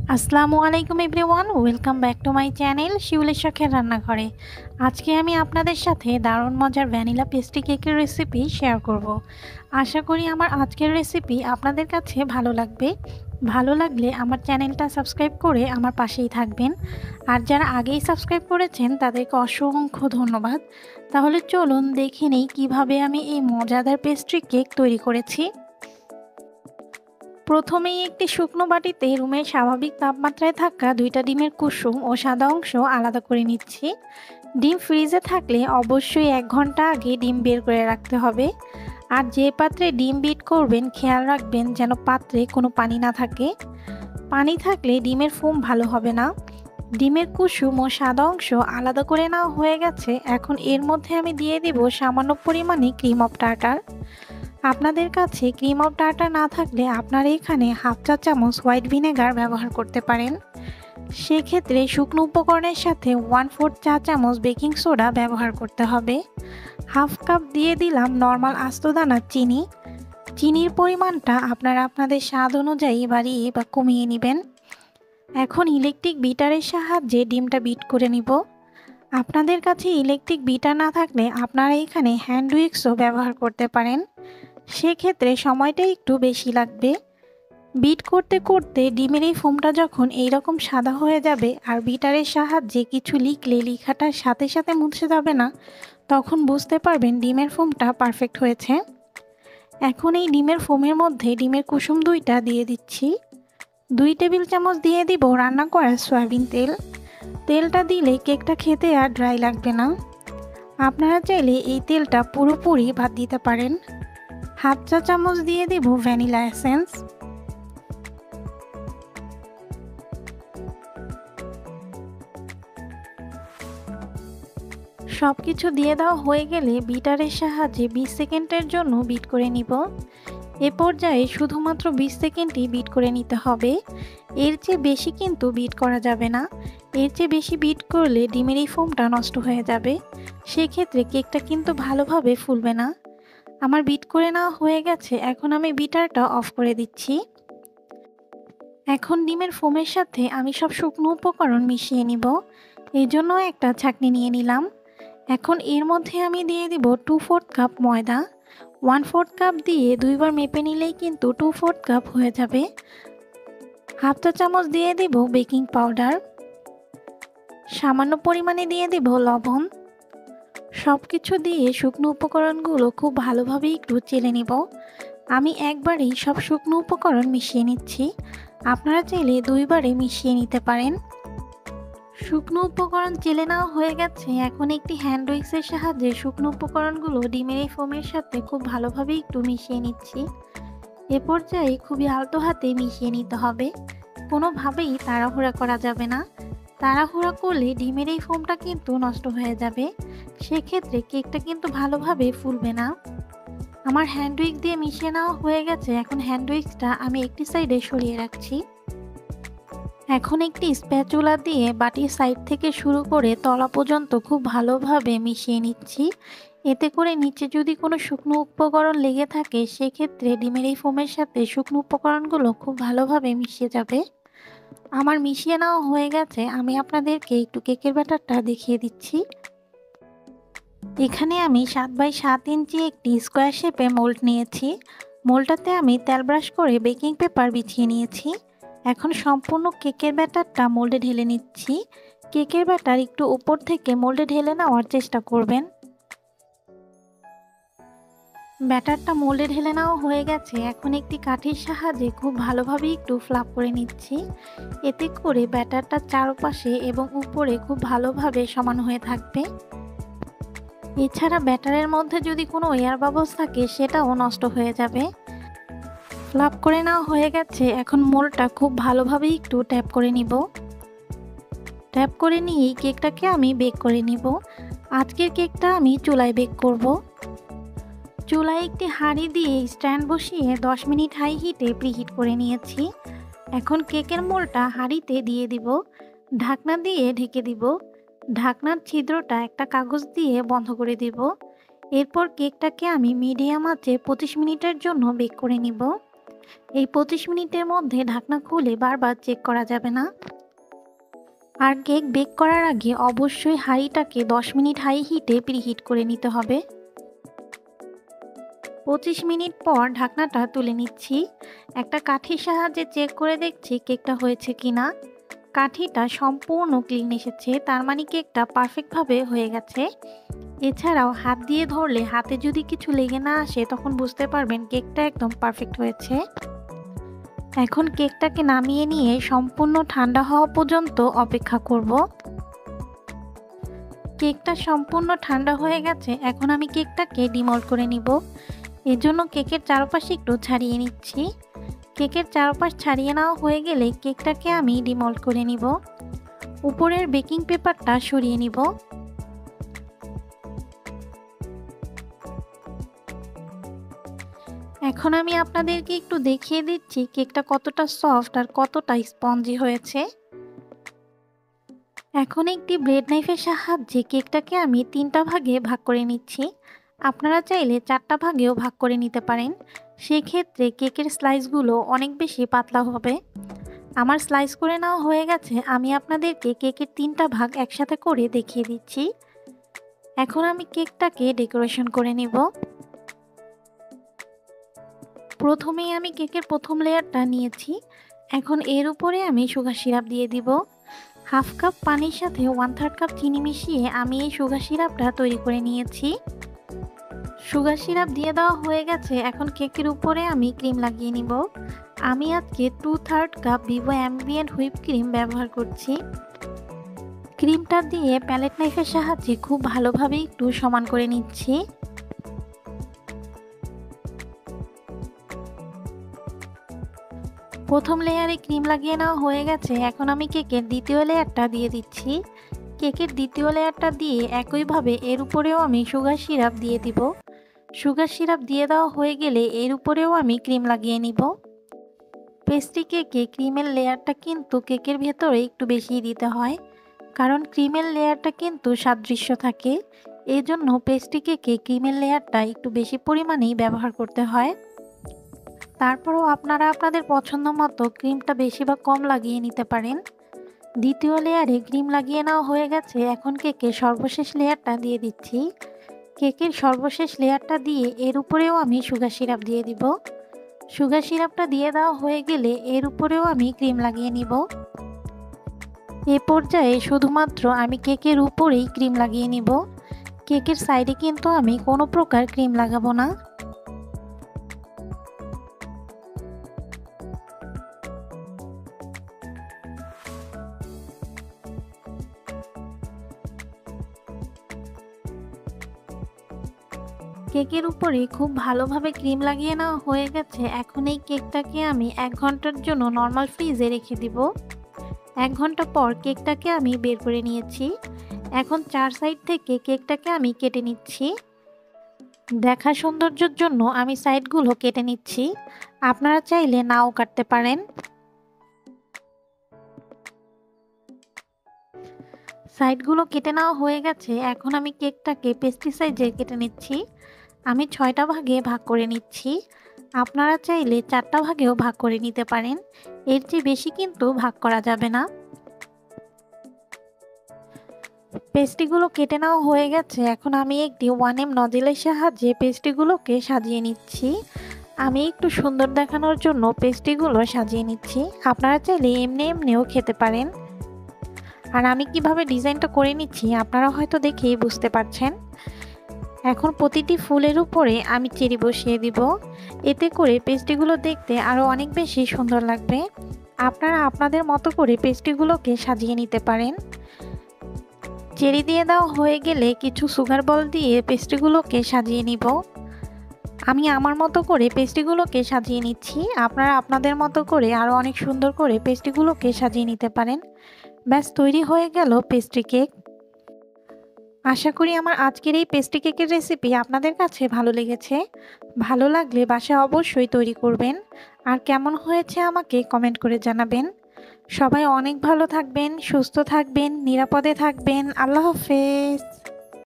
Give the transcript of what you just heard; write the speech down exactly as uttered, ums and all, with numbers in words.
আসসালামু আলাইকুম everyone, welcome back to my channel শিউলির শখের রান্নাঘরে। আজকে আমি আপনাদের সাথে দারুণ মজার ভ্যানিলা পেস্ট্রি কেকের রেসিপি শেয়ার করব। আশা করি আমার আজকের রেসিপি আপনাদের কাছে ভালো লাগবে। ভালো লাগলে আমার চ্যানেলটা সাবস্ক্রাইব করে আমার পাশেই থাকবেন। আর যারা আগেই সাবস্ক্রাইব করেছেন তাদেরকে অসংখ্য ধন্যবাদ। তাহলে চলুন দেখে নেই কীভাবে আমি এই মজাদার পেস্ট্রি কেক তৈরি করেছি। প্রথমেই একটি শুকনো বাটিতে রুমের স্বাভাবিক তাপমাত্রায় থাকা দুইটা ডিমের কুসুম ও সাদা অংশ আলাদা করে নিচ্ছি। ডিম ফ্রিজে থাকলে অবশ্যই এক ঘন্টা আগে ডিম বের করে রাখতে হবে। আর যে পাত্রে ডিম বিট করবেন খেয়াল রাখবেন যেন পাত্রে কোনো পানি না থাকে। পানি থাকলে ডিমের ফোম ভালো হবে না। ডিমের কুসুম ও সাদা অংশ আলাদা করে নেওয়া হয়ে গেছে। এখন এর মধ্যে আমি দিয়ে দেব সামান্য পরিমাণে ক্রিম অফ টার্টার। আপনাদের কাছে ক্রিম অফ টার্টার না থাকলে আপনারা এখানে হাফ চা চামচ হোয়াইট ভিনেগার ব্যবহার করতে পারেন। সেক্ষেত্রে শুকনো উপকরণের সাথে ওয়ান ফোর্থ চা চামচ বেকিং সোডা ব্যবহার করতে হবে। হাফ কাপ দিয়ে দিলাম নর্মাল আস্ত দানা চিনি। চিনির পরিমাণটা আপনারা আপনাদের স্বাদ অনুযায়ী বাড়িয়ে বা কমিয়ে নেবেন। এখন ইলেকট্রিক বিটারের সাহায্যে ডিমটা বিট করে নিব। আপনাদের কাছে ইলেকট্রিক বিটার না থাকলে আপনারা এখানে হ্যান্ড উইক্সও ব্যবহার করতে পারেন। সেক্ষেত্রে সময়টা একটু বেশি লাগবে। বিট করতে করতে ডিমের এই ফোমটা যখন এইরকম সাদা হয়ে যাবে আর বিটারের সাহায্যে কিছু লিখলে লেখাটার সাথে সাথে মুছে যাবে না, তখন বুঝতে পারবেন ডিমের ফোমটা পারফেক্ট হয়েছে। এখন এই ডিমের ফোমের মধ্যে ডিমের কুসুম দুইটা দিয়ে দিচ্ছি। দুই টেবিল চামচ দিয়ে দিব রান্না করা সয়াবিন তেল। তেলটা দিলে কেকটা খেতে আর ড্রাই লাগবে না। আপনারা চাইলে এই তেলটা পুরোপুরি বাদ দিতে পারেন। হাফ চা চামচ দিয়ে দিব ভ্যানিলা এসেন্স। সব কিছু দিয়ে দেওয়া হয়ে গেলে বিটারের সাহায্যে বিশ সেকেন্ডের জন্য বিট করে নিব। এ পর্যায়ে শুধুমাত্র বিশ সেকেন্ডই বিট করে নিতে হবে। এর চেয়ে বেশি কিন্তু বিট করা যাবে না। এর চেয়ে বেশি বিট করলে ডিমের এই ফোমটা নষ্ট হয়ে যাবে। সেক্ষেত্রে কেকটা কিন্তু ভালোভাবে ফুলবে না। আমার বিট করে নেওয়া হয়ে গেছে। এখন আমি বিটারটা অফ করে দিচ্ছি। এখন ডিমের ফোমের সাথে আমি সব শুকনো উপকরণ মিশিয়ে নিব। এই জন্য একটা ছাঁকনি নিয়ে নিলাম। এখন এর মধ্যে আমি দিয়ে দিব টু ফোর্থ কাপ ময়দা। ওয়ান ফোর্থ কাপ দিয়ে দুইবার মেপে নিলেই কিন্তু টু ফোর্থ কাপ হয়ে যাবে। হাফ চা চামচ দিয়ে দিব বেকিং পাউডার। সামান্য পরিমাণে দিয়ে দিব লবণ। সব কিছু দিয়ে শুকনো উপকরণগুলো খুব ভালোভাবে একটু চেলে নিব। আমি একবারেই সব শুকনো উপকরণ মিশিয়ে নিচ্ছি। আপনারা চাইলে দুইবারে মিশিয়ে নিতে পারেন। শুকনো উপকরণ চেলে নেওয়া হয়ে গেছে। এখন একটি হ্যান্ড উইক্সের সাহায্যে শুকনো উপকরণগুলো ডিমের এই ফোমের সাথে খুব ভালোভাবে একটু মিশিয়ে নিচ্ছি। এ পর্যায়ে খুবই আলতো হাতে মিশিয়ে নিতে হবে। কোনোভাবেই তাড়াহুড়া করা যাবে না। তাড়াহুড়া করলে ডিমের এই ফোমটা কিন্তু নষ্ট হয়ে যাবে। সেক্ষেত্রে কেকটা কিন্তু ভালোভাবে ফুলবে না। আমার হ্যান্ড উইক্স দিয়ে মিশিয়ে নেওয়া হয়ে গেছে। এখন হ্যান্ড উইক্সটা আমি একটি সাইডে সরিয়ে রাখছি। এখন একটি স্প্যাচুলা দিয়ে বাটির সাইড থেকে শুরু করে তলা পর্যন্ত খুব ভালোভাবে মিশিয়ে নিচ্ছি। এতে করে নিচে যদি কোনো শুকনো উপকরণ লেগে থাকে সেক্ষেত্রে ডিমের এই ফোমের সাথে শুকনো উপকরণগুলো খুব ভালোভাবে মিশিয়ে যাবে। আমার মিশিয়ে নেওয়া হয়ে গেছে। আমি আপনাদেরকে একটু কেকের ব্যাটারটা দেখিয়ে দিচ্ছি। এখানে আমি সাত বাই সাত ইঞ্চি একটি স্কোয়ার শেপে মোল্ড নিয়েছি। মোল্ডটাতে আমি তেল ব্রাশ করে বেকিং পেপার বিছিয়ে নিয়েছি। এখন সম্পূর্ণ কেকের ব্যাটারটা মোল্ডে ঢেলে নিচ্ছি। কেকের ব্যাটার একটু উপর থেকে মোল্ডে ঢেলে নেওয়ার চেষ্টা করবেন। ব্যাটারটা মোল্ডে ঢেলে নেওয়া হয়ে গেছে। এখন একটি কাঠির সাহায্যে খুব ভালোভাবে একটু ফ্লাপ করে নিচ্ছি। এতে করে ব্যাটারটা চারপাশে এবং উপরে খুব ভালোভাবে সমান হয়ে থাকবে। এছাড়া ব্যাটারের মধ্যে যদি কোনো এয়ার বাবলস থাকে সেটাও নষ্ট হয়ে যাবে। ফ্লাপ করে নেওয়া হয়ে গেছে। এখন মোল্ডটা খুব ভালোভাবে একটু ট্যাপ করে নিব। ট্যাপ করে নিয়েই কেকটাকে আমি বেক করে নিব। আজকের কেকটা আমি চুলায় বেক করব। চুলায় একটি হাঁড়ি দিয়ে স্ট্যান্ড বসিয়ে দশ মিনিট হাই হিটে প্রিহিট করে নিয়েছি। এখন কেকের মোল্ডটা হাঁড়িতে দিয়ে দিব। ঢাকনা দিয়ে ঢেকে দিব। ঢাকনার ছিদ্রটা একটা কাগজ দিয়ে বন্ধ করে দিব। এরপর কেকটাকে আমি মিডিয়াম আঁচে পঁচিশ মিনিটের জন্য বেক করে নিব। এই পঁচিশ মিনিটের মধ্যে ঢাকনা খুলে বারবার চেক করা যাবে না। আর কেক বেক করার আগে অবশ্যই হাঁড়িটাকে দশ মিনিট হাই হিটে প্রিহিট করে নিতে হবে। পঁচিশ মিনিট পর ঢাকনাটা তুলে নিচ্ছি। একটা কাঠির সাহায্যে চেক করে দেখছি কেকটা হয়েছে কিনা। কাঠিটা সম্পূর্ণ ক্লিন এসেছে, তার মানে কেকটা পারফেক্টভাবে হয়ে গেছে। এছাড়াও হাত দিয়ে ধরলে হাতে যদি কিছু লেগে না আসে তখন বুঝতে পারবেন কেকটা একদম পারফেক্ট হয়েছে। এখন কেকটাকে নামিয়ে নিয়ে সম্পূর্ণ ঠান্ডা হওয়া পর্যন্ত অপেক্ষা করব। কেকটা সম্পূর্ণ ঠান্ডা হয়ে গেছে। এখন আমি কেকটাকে ডিমোল্ড করে নিব। এর জন্য কেকের চারপাশে একটু ছাড়িয়ে নিচ্ছি। কেকের চারপাশ ছাড়িয়ে নেওয়া হয়ে গেলে কেকটাকে আমি ডিমোল্ড করে নিব। উপরের বেকিং পেপারটা সরিয়ে নিব। এখন আমি আপনাদেরকে একটু দেখিয়ে দিচ্ছি কেকটা কতটা সফট আর কতটা স্পঞ্জি হয়েছে। এখন একটি ব্রেড নাইফের সাহায্যে কেকটাকে আমি তিনটা ভাগে ভাগ করে নিচ্ছি। আপনারা চাইলে চারটা ভাগেও ভাগ করে নিতে পারেন। সেক্ষেত্রে কেকের স্লাইসগুলো অনেক বেশি পাতলা হবে। আমার স্লাইস করে নেওয়া হয়ে গেছে। আমি আপনাদেরকে কেকের তিনটা ভাগ একসাথে করে দেখিয়ে দিচ্ছি। এখন আমি কেকটাকে ডেকোরেশন করে নিব। প্রথমেই আমি কেকের প্রথম লেয়ারটা নিয়েছি। এখন এর উপরে আমি সুগার সিরাপ দিয়ে দিব। হাফ কাপ পানির সাথে ওয়ান থার্ড কাপ চিনি মিশিয়ে আমি এই সুগার সিরাপটা তৈরি করে নিয়েছি। সুগার সিরাপ দিয়ে দেওয়া হয়ে গেছে। এখন কেকের উপরে আমি ক্রিম লাগিয়ে নিব। আমি আজকে two third cup Vivo ambient whip cream ব্যবহার করছি। ক্রিমটা দিয়ে প্যালেট নাইফের সাহায্যে খুব ভালোভাবে একটু সমান করে নিচ্ছি। প্রথম লেয়ারে ক্রিম লাগিয়ে নেওয়া হয়ে গেছে। এখন আমি কেকের দ্বিতীয় লেয়ারটা দিয়ে দিচ্ছি। কেকের দ্বিতীয় লেয়ারটা দিয়ে একইভাবে এর উপরেও আমি সুগার সিরাপ দিয়ে দিব। সুগার সিরাপ দিয়ে দেওয়া হয়ে গেলে এর উপরেও আমি ক্রিম লাগিয়ে নিব। পেস্ট্রি কেকে ক্রিমের লেয়ারটা কিন্তু কেকের ভেতরে একটু বেশি দিতে হয়, কারণ ক্রিমের লেয়ারটা কিন্তু সাদৃশ্য থাকে। এই জন্য পেস্ট্রি কেকে ক্রিমের লেয়ারটা একটু বেশি পরিমাণেই ব্যবহার করতে হয়। তারপরও আপনারা আপনাদের পছন্দ মতো ক্রিমটা বেশি বা কম লাগিয়ে নিতে পারেন। দ্বিতীয় লেয়ারে ক্রিম লাগিয়ে নেওয়া হয়ে গেছে। এখন কেকের সর্বশেষ লেয়ারটা দিয়ে দিচ্ছি। কেকের সর্বশেষ লেয়ারটা দিয়ে এর উপরেও আমি সুগার সিরাপ দিয়ে দিব। সুগার সিরাপটা দিয়ে দেওয়া হয়ে গেলে এর উপরেও আমি ক্রিম লাগিয়ে নিব। এ পর্যায়ে শুধুমাত্র আমি কেকের উপরেই ক্রিম লাগিয়ে নিব। কেকের সাইডে কিন্তু আমি কোনো প্রকার ক্রিম লাগাবো না। কেকের উপরে খুব ভালোভাবে ক্রিম লাগিয়ে নেওয়া হয়ে গেছে। এখন এই কেকটাকে আমি এক ঘন্টার জন্য নর্মাল ফ্রিজে রেখে দিব। এক ঘন্টা পর কেকটাকে আমি বের করে নিয়েছি। এখন চার সাইড থেকে কেকটাকে আমি কেটে নিচ্ছি। দেখা সৌন্দর্যের জন্য আমি সাইডগুলো কেটে নিচ্ছি। আপনারা চাইলে নাও কাটতে পারেন। সাইডগুলো কেটে নেওয়া হয়ে গেছে। এখন আমি কেকটাকে পেস্ট্রি সাইজে কেটে নিচ্ছি। আমি ছয়টা ভাগে ভাগ করে নিচ্ছি। আপনারা চাইলে চারটা ভাগেও ভাগ করে নিতে পারেন। এর চেয়ে বেশি কিন্তু ভাগ করা যাবে না। পেস্ট্রিগুলো কেটে নেওয়া হয়ে গেছে। এখন আমি একটি ওয়ান এম নজেলের সাহায্যে পেস্ট্রিগুলোকে সাজিয়ে নিচ্ছি। আমি একটু সুন্দর দেখানোর জন্য পেস্ট্রিগুলো সাজিয়ে নিচ্ছি। আপনারা চাইলে এমনি এমনিও খেতে পারেন। আর আমি কিভাবে ডিজাইনটা করে নিচ্ছি আপনারা হয়তো দেখেই বুঝতে পারছেন। এখন প্রতিটি ফুলের উপরে আমি চেরি বসিয়ে দিব। এতে করে পেস্ট্রিগুলো দেখতে আরও অনেক বেশি সুন্দর লাগবে। আপনারা আপনাদের মতো করে পেস্ট্রিগুলোকে সাজিয়ে নিতে পারেন। চেরি দিয়ে দেওয়া হয়ে গেলে কিছু সুগার বল দিয়ে পেস্ট্রিগুলোকে সাজিয়ে নিব। আমি আমার মতো করে পেস্ট্রিগুলোকে সাজিয়ে নিচ্ছি। আপনারা আপনাদের মতো করে আরও অনেক সুন্দর করে পেস্ট্রিগুলোকে সাজিয়ে নিতে পারেন। ব্যাস তৈরি হয়ে গেল পেস্ট্রি কেক। আশা করি আমার আজকের এই পেস্ট্রি কেকের রেসিপি আপনাদের কাছে ভালো লেগেছে। ভালো লাগলে বাসায় অবশ্যই তৈরি করবেন। আর কেমন হয়েছে আমাকে কমেন্ট করে জানাবেন। সবাই অনেক ভালো থাকবেন, সুস্থ থাকবেন, নিরাপদে থাকবেন। আল্লাহ হাফেজ।